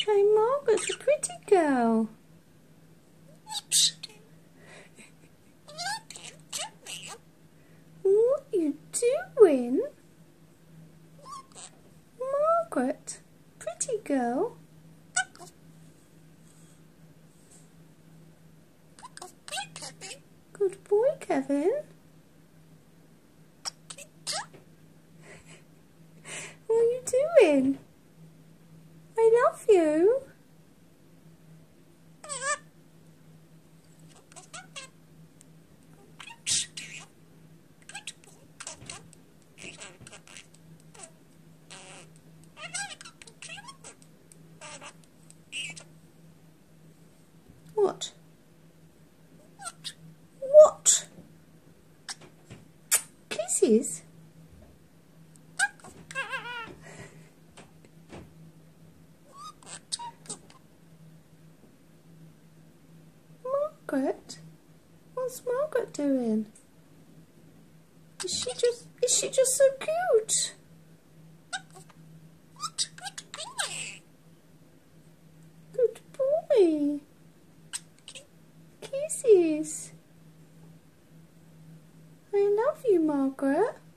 Hey, Margaret's a pretty girl. What are you doing? Margaret, pretty girl. Good boy, Kevin. What are you doing? I love you. What? What? Kisses? Margaret? What's Margaret doing? Is she just so cute? Good boy. Kisses. I love you, Margaret.